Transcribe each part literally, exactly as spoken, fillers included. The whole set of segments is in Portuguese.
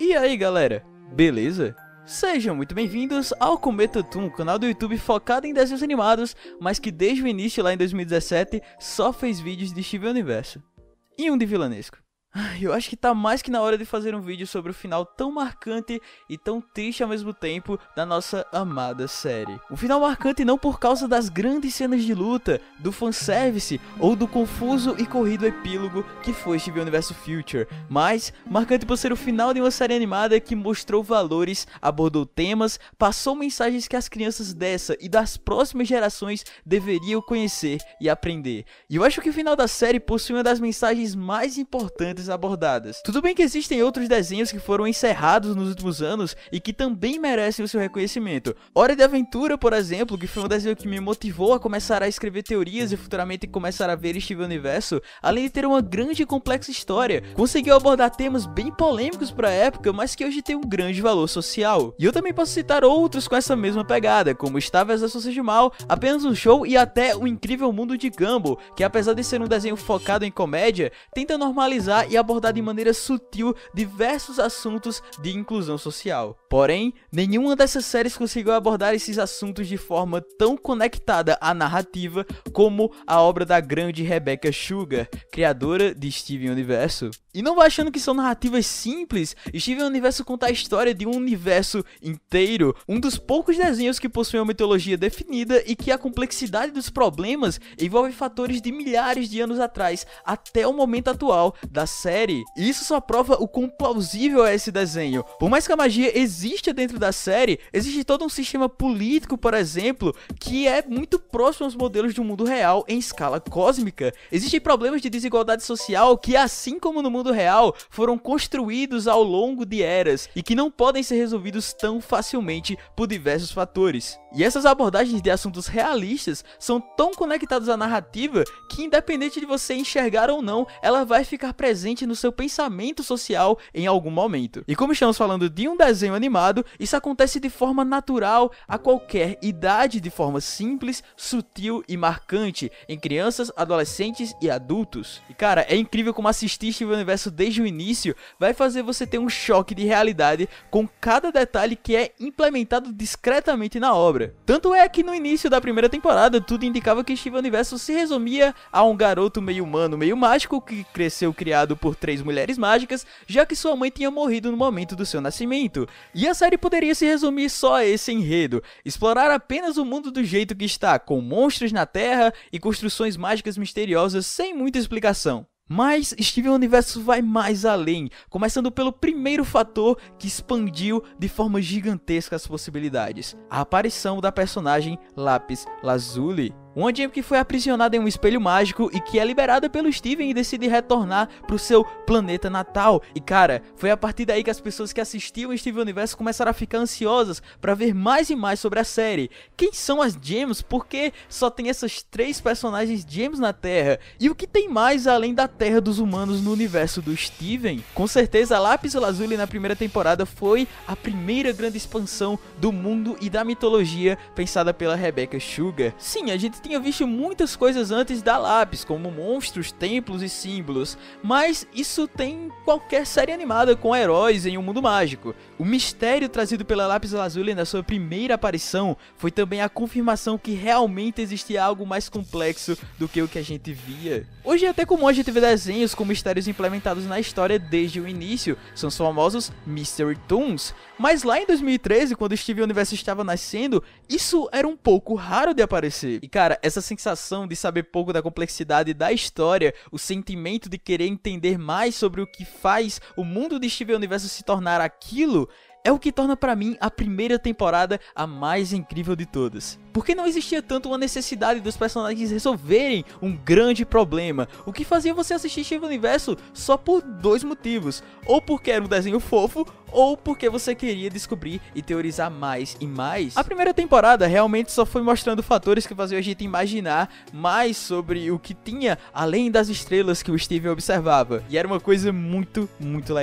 E aí galera, beleza? Sejam muito bem-vindos ao Cometa Toon, canal do YouTube focado em desenhos animados, mas que desde o início lá em dois mil e dezessete só fez vídeos de Steven Universo. E um de vilanesco. Eu acho que tá mais que na hora de fazer um vídeo sobre o final tão marcante e tão triste ao mesmo tempo da nossa amada série. Um final marcante não por causa das grandes cenas de luta, do fanservice ou do confuso e corrido epílogo que foi Steven Universe Future, mas marcante por ser o final de uma série animada que mostrou valores, abordou temas, passou mensagens que as crianças dessa e das próximas gerações deveriam conhecer e aprender. E eu acho que o final da série possui uma das mensagens mais importantes abordadas. Tudo bem que existem outros desenhos que foram encerrados nos últimos anos e que também merecem o seu reconhecimento. Hora de Aventura, por exemplo, que foi um desenho que me motivou a começar a escrever teorias e futuramente começar a ver Steven Universo, além de ter uma grande e complexa história, conseguiu abordar temas bem polêmicos para a época, mas que hoje tem um grande valor social. E eu também posso citar outros com essa mesma pegada, como Star versus Forças de Mal, Apenas um Show e até O Incrível Mundo de Gumball, que apesar de ser um desenho focado em comédia, tenta normalizar e abordar de maneira sutil diversos assuntos de inclusão social. Porém, nenhuma dessas séries conseguiu abordar esses assuntos de forma tão conectada à narrativa como a obra da grande Rebecca Sugar, criadora de Steven Universo. E não vá achando que são narrativas simples, Steven Universo conta a história de um universo inteiro, um dos poucos desenhos que possuem uma mitologia definida e que a complexidade dos problemas envolve fatores de milhares de anos atrás até o momento atual da série. E isso só prova o quão plausível é esse desenho. Por mais que a magia exista dentro da série, existe todo um sistema político, por exemplo, que é muito próximo aos modelos de um mundo real em escala cósmica. Existem problemas de desigualdade social que, assim como no mundo real, foram construídos ao longo de eras e que não podem ser resolvidos tão facilmente por diversos fatores. E essas abordagens de assuntos realistas são tão conectadas à narrativa que, independente de você enxergar ou não, ela vai ficar presente no seu pensamento social em algum momento. E como estamos falando de um desenho animado, isso acontece de forma natural a qualquer idade, de forma simples, sutil e marcante em crianças, adolescentes e adultos. E cara, é incrível como assistir Steven Universo desde o início vai fazer você ter um choque de realidade com cada detalhe que é implementado discretamente na obra. Tanto é que no início da primeira temporada tudo indicava que Steven Universo se resumia a um garoto meio humano, meio mágico que cresceu criado por três mulheres mágicas, já que sua mãe tinha morrido no momento do seu nascimento. E a série poderia se resumir só a esse enredo, explorar apenas o mundo do jeito que está, com monstros na Terra e construções mágicas misteriosas sem muita explicação. Mas Steven Universo vai mais além, começando pelo primeiro fator que expandiu de forma gigantesca as possibilidades: a aparição da personagem Lápis Lazuli. Uma gem que foi aprisionada em um espelho mágico e que é liberada pelo Steven e decide retornar para o seu planeta natal. E cara, foi a partir daí que as pessoas que assistiam Steven Universo começaram a ficar ansiosas para ver mais e mais sobre a série. Quem são as gems? Por que só tem essas três personagens gems na Terra? E o que tem mais além da Terra dos humanos no universo do Steven? Com certeza, Lápis Lazuli na primeira temporada foi a primeira grande expansão do mundo e da mitologia pensada pela Rebecca Sugar. Sim, a gente tinha visto muitas coisas antes da Lápis, como monstros, templos e símbolos, mas isso tem em qualquer série animada com heróis em um mundo mágico. O mistério trazido pela Lápis Lazuli na sua primeira aparição foi também a confirmação que realmente existia algo mais complexo do que o que a gente via. Hoje é até comum a gente ver desenhos com mistérios implementados na história desde o início, são os famosos Mystery Toons, mas lá em dois mil e treze, quando Steven Universo estava nascendo, isso era um pouco raro de aparecer. E cara, essa sensação de saber pouco da complexidade da história, o sentimento de querer entender mais sobre o que faz o mundo de Steven Universo se tornar aquilo, é o que torna pra mim a primeira temporada a mais incrível de todas. Porque não existia tanto uma necessidade dos personagens resolverem um grande problema, o que fazia você assistir Steven Universo só por dois motivos: ou porque era um desenho fofo, ou porque você queria descobrir e teorizar mais e mais. A primeira temporada realmente só foi mostrando fatores que faziam a gente imaginar mais sobre o que tinha além das estrelas que o Steven observava, e era uma coisa muito, muito legal.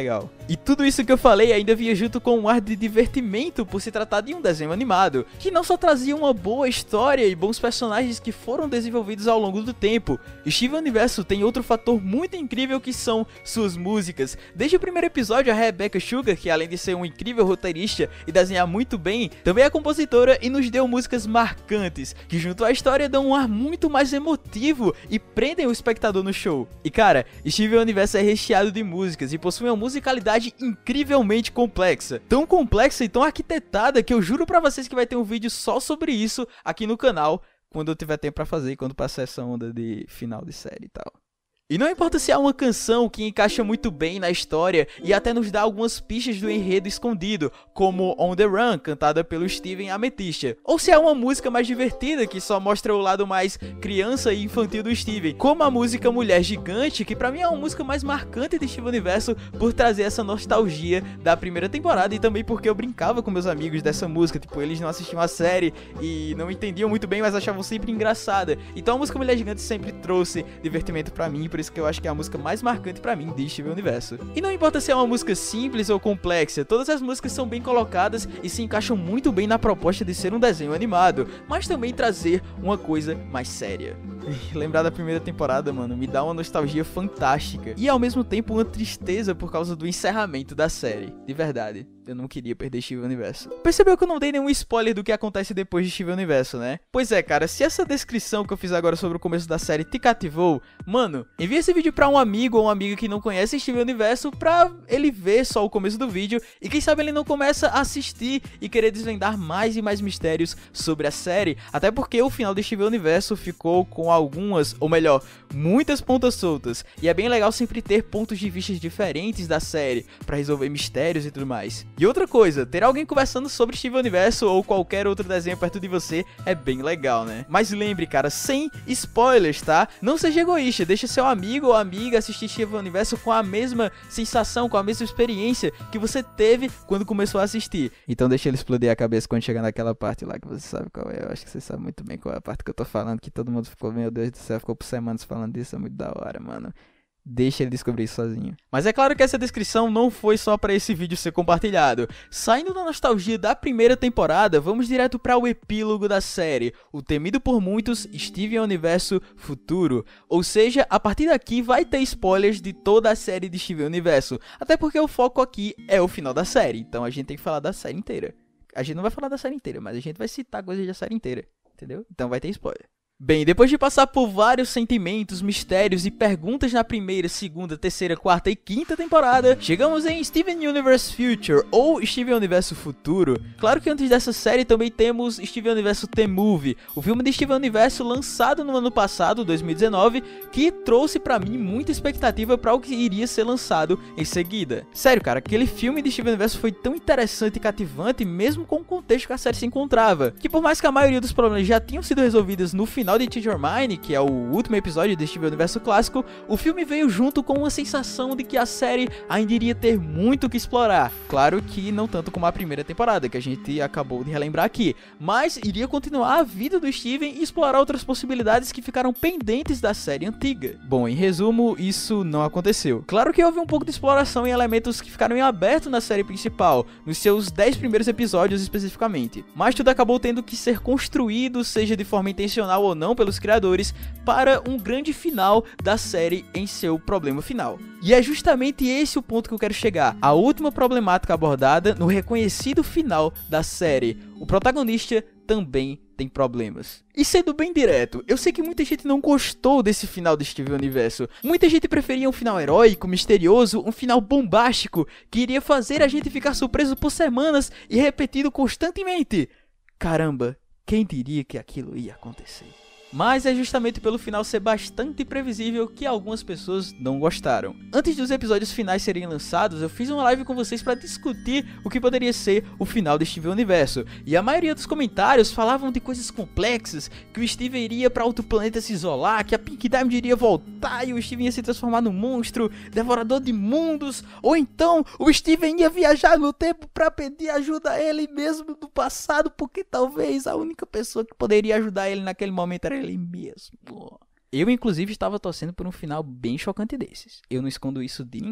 E tudo isso que eu falei ainda vinha junto com um ar de divertimento por se tratar de um desenho animado, que não só trazia uma boa história e bons personagens que foram desenvolvidos ao longo do tempo. Steven Universo tem outro fator muito incrível que são suas músicas. Desde o primeiro episódio, a Rebecca Sugar, que além de ser um incrível roteirista e desenhar muito bem, também é compositora e nos deu músicas marcantes, que junto à história dão um ar muito mais emotivo e prendem o espectador no show. E cara, Steven Universo é recheado de músicas e possui uma musicalidade incrivelmente complexa. Tão complexa e tão arquitetada que eu juro pra vocês que vai ter um vídeo só sobre isso aqui no canal, quando eu tiver tempo pra fazer e quando passar essa onda de final de série e tal. E não importa se há uma canção que encaixa muito bem na história e até nos dá algumas pistas do enredo escondido, como On The Run, cantada pelo Steven Amethyst, ou se há uma música mais divertida que só mostra o lado mais criança e infantil do Steven, como a música Mulher Gigante, que pra mim é uma música mais marcante de Steven Universo por trazer essa nostalgia da primeira temporada e também porque eu brincava com meus amigos dessa música, tipo, eles não assistiam a série e não entendiam muito bem, mas achavam sempre engraçada. Então a música Mulher Gigante sempre trouxe divertimento pra mim, por isso que eu acho que é a música mais marcante pra mim de Steven Universo. E não importa se é uma música simples ou complexa, todas as músicas são bem colocadas e se encaixam muito bem na proposta de ser um desenho animado, mas também trazer uma coisa mais séria. Lembrar da primeira temporada, mano, me dá uma nostalgia fantástica e ao mesmo tempo uma tristeza por causa do encerramento da série. De verdade, eu não queria perder Steven Universo. Percebeu que eu não dei nenhum spoiler do que acontece depois de Steven Universo, né? Pois é, cara, se essa descrição que eu fiz agora sobre o começo da série te cativou, mano, envia esse vídeo pra um amigo ou uma amiga que não conhece Steven Universo pra ele ver só o começo do vídeo e quem sabe ele não começa a assistir e querer desvendar mais e mais mistérios sobre a série, até porque o final de Steven Universo ficou com algumas, ou melhor, muitas pontas soltas, e é bem legal sempre ter pontos de vista diferentes da série pra resolver mistérios e tudo mais. E outra coisa, ter alguém conversando sobre Steven Universo ou qualquer outro desenho perto de você é bem legal, né? Mas lembre, cara, sem spoilers, tá? Não seja egoísta, deixa seu amigo ou amiga assistir Steven Universo com a mesma sensação, com a mesma experiência que você teve quando começou a assistir. Então deixa ele explodir a cabeça quando chegar naquela parte lá que você sabe qual é. Eu acho que você sabe muito bem qual é a parte que eu tô falando, que todo mundo ficou, meu Deus do céu, ficou por semanas falando disso, é muito da hora, mano. Deixa ele descobrir isso sozinho. Mas é claro que essa descrição não foi só pra esse vídeo ser compartilhado. Saindo da nostalgia da primeira temporada, vamos direto para o epílogo da série, o temido por muitos Steven Universo Futuro. Ou seja, a partir daqui vai ter spoilers de toda a série de Steven Universo, até porque o foco aqui é o final da série, então a gente tem que falar da série inteira. A gente não vai falar da série inteira, mas a gente vai citar coisas da série inteira, entendeu? Então vai ter spoiler. Bem, depois de passar por vários sentimentos, mistérios e perguntas na primeira, segunda, terceira, quarta e quinta temporada, chegamos em Steven Universe Future, ou Steven Universo Futuro. Claro que antes dessa série também temos Steven Universo The Movie, o filme de Steven Universo lançado no ano passado, dois mil e dezenove, que trouxe pra mim muita expectativa para o que iria ser lançado em seguida. Sério, cara, aquele filme de Steven Universo foi tão interessante e cativante, mesmo com o contexto que a série se encontrava, que por mais que a maioria dos problemas já tinham sido resolvidos no final de Teach Your Mind, que é o último episódio de Steven Universo clássico, o filme veio junto com uma sensação de que a série ainda iria ter muito o que explorar. Claro que não tanto como a primeira temporada, que a gente acabou de relembrar aqui, mas iria continuar a vida do Steven e explorar outras possibilidades que ficaram pendentes da série antiga. Bom, em resumo, isso não aconteceu. Claro que houve um pouco de exploração em elementos que ficaram em aberto na série principal, nos seus dez primeiros episódios especificamente, mas tudo acabou tendo que ser construído, seja de forma intencional ou não pelos criadores, para um grande final da série em seu problema final. E é justamente esse o ponto que eu quero chegar, a última problemática abordada no reconhecido final da série. O protagonista também tem problemas. E sendo bem direto, eu sei que muita gente não gostou desse final de Steven Universo. Muita gente preferia um final heróico, misterioso, um final bombástico, que iria fazer a gente ficar surpreso por semanas e repetido constantemente. Caramba, quem diria que aquilo ia acontecer? Mas é justamente pelo final ser bastante previsível que algumas pessoas não gostaram. Antes dos episódios finais serem lançados, eu fiz uma live com vocês para discutir o que poderia ser o final de Steven Universo. E a maioria dos comentários falavam de coisas complexas, que o Steven iria para outro planeta se isolar, que a Pink Diamond iria voltar e o Steven ia se transformar num monstro, devorador de mundos, ou então o Steven ia viajar no tempo para pedir ajuda a ele mesmo do passado, porque talvez a única pessoa que poderia ajudar ele naquele momento era ele mesmo. Eu, inclusive, estava torcendo por um final bem chocante desses. Eu não escondo isso de ninguém.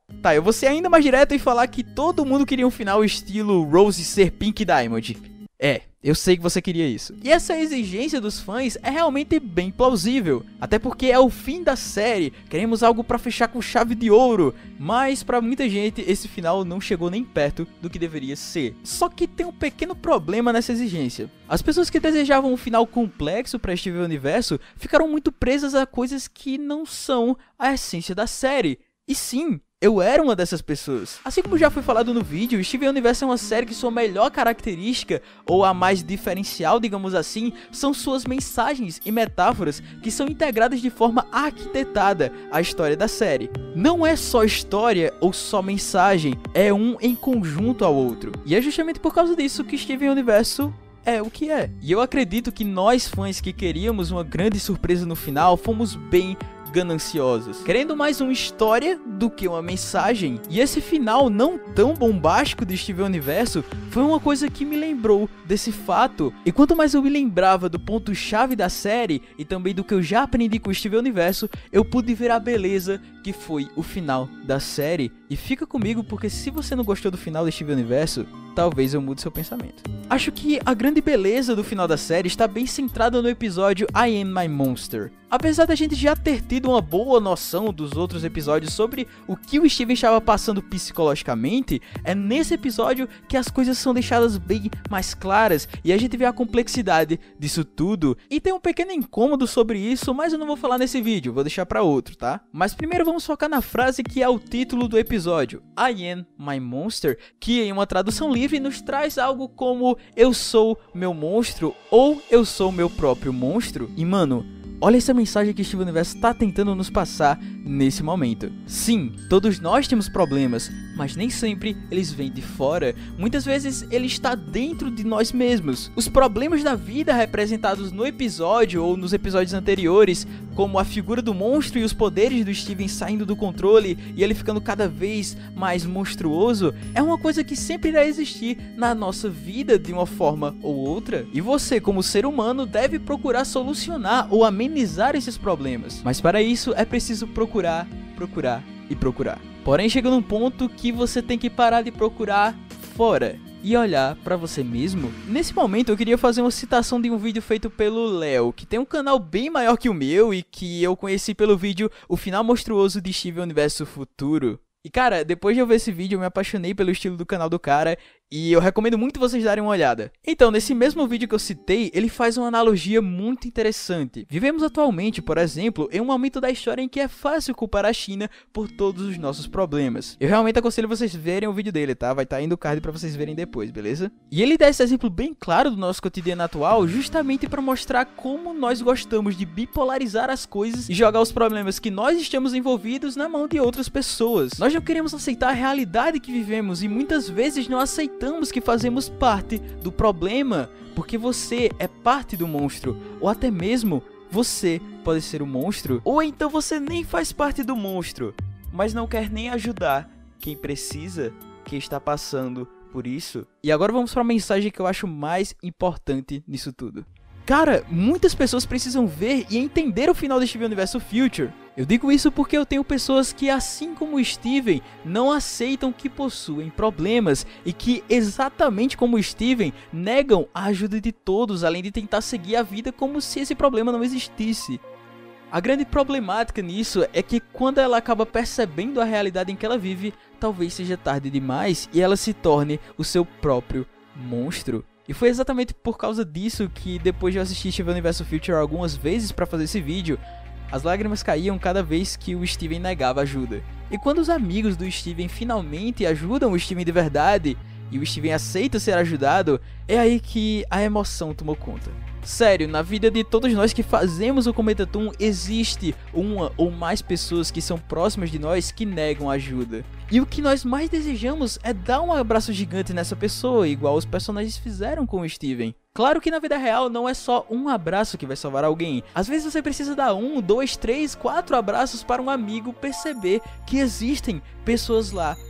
Tá, eu vou ser ainda mais direto e falar que todo mundo queria um final estilo Rose ser Pink Diamond. É, eu sei que você queria isso. E essa exigência dos fãs é realmente bem plausível, até porque é o fim da série, queremos algo pra fechar com chave de ouro, mas pra muita gente esse final não chegou nem perto do que deveria ser. Só que tem um pequeno problema nessa exigência. As pessoas que desejavam um final complexo pra Steven Universo ficaram muito presas a coisas que não são a essência da série. E sim, eu era uma dessas pessoas. Assim como já foi falado no vídeo, Steven Universe é uma série que sua melhor característica, ou a mais diferencial, digamos assim, são suas mensagens e metáforas que são integradas de forma arquitetada à história da série. Não é só história ou só mensagem, é um em conjunto ao outro. E é justamente por causa disso que Steven Universe é o que é. E eu acredito que nós fãs que queríamos uma grande surpresa no final, fomos bem gananciosos, querendo mais uma história do que uma mensagem. E esse final não tão bombástico de Steven Universo foi uma coisa que me lembrou desse fato. E quanto mais eu me lembrava do ponto chave da série e também do que eu já aprendi com o Steven Universo, eu pude ver a beleza que foi o final da série. E fica comigo, porque se você não gostou do final de Steven Universo, talvez eu mude seu pensamento. Acho que a grande beleza do final da série está bem centrada no episódio I Am My Monster. Apesar da gente já ter tido uma boa noção dos outros episódios sobre o que o Steven estava passando psicologicamente, é nesse episódio que as coisas são deixadas bem mais claras e a gente vê a complexidade disso tudo. E tem um pequeno incômodo sobre isso, mas eu não vou falar nesse vídeo, vou deixar pra outro, tá? Mas primeiro vamos focar na frase que é o título do episódio, I Am My Monster, que em uma tradução livre nos traz algo como eu sou meu monstro ou eu sou meu próprio monstro. E mano, olha essa mensagem que Steven Universe está tentando nos passar nesse momento. Sim, todos nós temos problemas, mas nem sempre eles vêm de fora. Muitas vezes ele está dentro de nós mesmos. Os problemas da vida representados no episódio ou nos episódios anteriores, como a figura do monstro e os poderes do Steven saindo do controle e ele ficando cada vez mais monstruoso, é uma coisa que sempre irá existir na nossa vida de uma forma ou outra. E você, como ser humano, deve procurar solucionar ou amenizar esses problemas. Mas para isso é preciso procurar, procurar e procurar. Porém, chega num ponto que você tem que parar de procurar fora e olhar pra você mesmo. Nesse momento eu queria fazer uma citação de um vídeo feito pelo Léo, que tem um canal bem maior que o meu e que eu conheci pelo vídeo O Final Monstruoso de Steven Universo Futuro. E cara, depois de eu ver esse vídeo eu me apaixonei pelo estilo do canal do cara e eu recomendo muito vocês darem uma olhada. Então, nesse mesmo vídeo que eu citei, ele faz uma analogia muito interessante. Vivemos atualmente, por exemplo, em um momento da história em que é fácil culpar a China por todos os nossos problemas. Eu realmente aconselho vocês verem o vídeo dele, tá? Vai estar aí no card pra vocês verem depois, beleza? E ele dá esse exemplo bem claro do nosso cotidiano atual, justamente para mostrar como nós gostamos de bipolarizar as coisas e jogar os problemas que nós estamos envolvidos na mão de outras pessoas. Nós não queremos aceitar a realidade que vivemos e muitas vezes não aceitamos que fazemos parte do problema, porque você é parte do monstro, ou até mesmo você pode ser o monstro, ou então você nem faz parte do monstro, mas não quer nem ajudar quem precisa, que está passando por isso. E agora vamos para a mensagem que eu acho mais importante nisso tudo. Cara, muitas pessoas precisam ver e entender o final de Steven Universe Future. Eu digo isso porque eu tenho pessoas que, assim como o Steven, não aceitam que possuem problemas e que, exatamente como o Steven, negam a ajuda de todos, além de tentar seguir a vida como se esse problema não existisse. A grande problemática nisso é que quando ela acaba percebendo a realidade em que ela vive, talvez seja tarde demais e ela se torne o seu próprio monstro. E foi exatamente por causa disso que, depois de eu assistir Steven Universe Future algumas vezes para fazer esse vídeo, as lágrimas caíam cada vez que o Steven negava ajuda. E quando os amigos do Steven finalmente ajudam o Steven de verdade, e o Steven aceita ser ajudado, é aí que a emoção tomou conta. Sério, na vida de todos nós que fazemos o Cometa Toon, existe uma ou mais pessoas que são próximas de nós que negam ajuda. E o que nós mais desejamos é dar um abraço gigante nessa pessoa, igual os personagens fizeram com o Steven. Claro que na vida real não é só um abraço que vai salvar alguém. Às vezes você precisa dar um, dois, três, quatro abraços para um amigo perceber que existem pessoas lá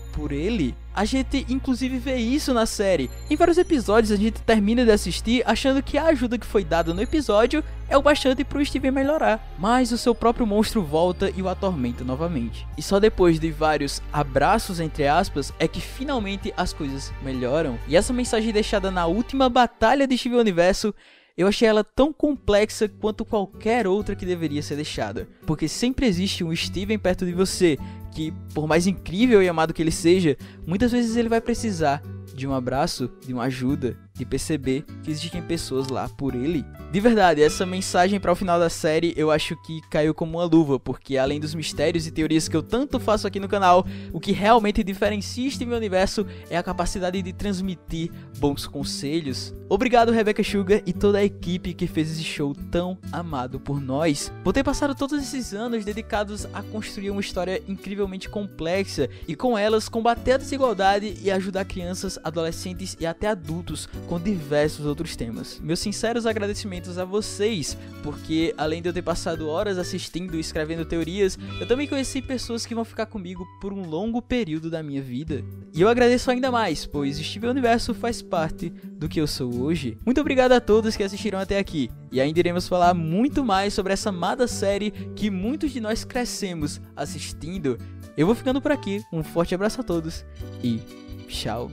por ele. A gente inclusive vê isso na série. Em vários episódios a gente termina de assistir achando que a ajuda que foi dada no episódio é o bastante pro Steven melhorar, mas o seu próprio monstro volta e o atormenta novamente. E só depois de vários abraços entre aspas é que finalmente as coisas melhoram. E essa mensagem deixada na última batalha de Steven Universo, eu achei ela tão complexa quanto qualquer outra que deveria ser deixada, porque sempre existe um Steven perto de você que, por mais incrível e amado que ele seja, muitas vezes ele vai precisar de um abraço, de uma ajuda, de perceber que existem pessoas lá por ele. De verdade, essa mensagem para o final da série eu acho que caiu como uma luva, porque além dos mistérios e teorias que eu tanto faço aqui no canal, o que realmente diferencia Steven Universo é a capacidade de transmitir bons conselhos. Obrigado Rebecca Sugar e toda a equipe que fez esse show tão amado por nós, por ter passado todos esses anos dedicados a construir uma história incrivelmente complexa e com elas combater a desigualdade e ajudar crianças, adolescentes e até adultos com diversos outros temas. Meus sinceros agradecimentos a vocês, porque além de eu ter passado horas assistindo e escrevendo teorias, eu também conheci pessoas que vão ficar comigo por um longo período da minha vida. E eu agradeço ainda mais, pois Steven Universo faz parte do que eu sou hoje. Muito obrigado a todos que assistiram até aqui, e ainda iremos falar muito mais sobre essa amada série que muitos de nós crescemos assistindo. Eu vou ficando por aqui, um forte abraço a todos e tchau!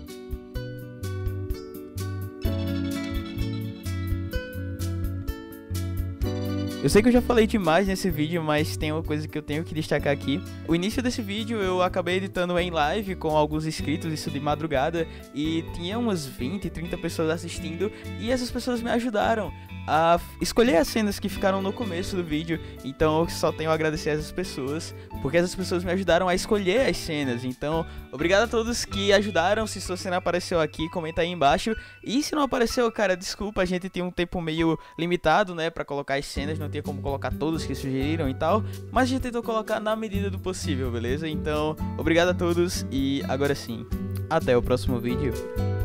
Eu sei que eu já falei demais nesse vídeo, mas tem uma coisa que eu tenho que destacar aqui. O início desse vídeo eu acabei editando em live com alguns inscritos, isso de madrugada, e tinha umas vinte, trinta pessoas assistindo, e essas pessoas me ajudaram a escolher as cenas que ficaram no começo do vídeo. Então eu só tenho a agradecer a essas pessoas, porque essas pessoas me ajudaram a escolher as cenas. Então, obrigado a todos que ajudaram. Se sua cena apareceu aqui, comenta aí embaixo. E se não apareceu, cara, desculpa, a gente tinha um tempo meio limitado, né, pra colocar as cenas, não tinha como colocar todos que sugeriram e tal, mas a gente tentou colocar na medida do possível, beleza? Então, obrigado a todos e agora sim, até o próximo vídeo.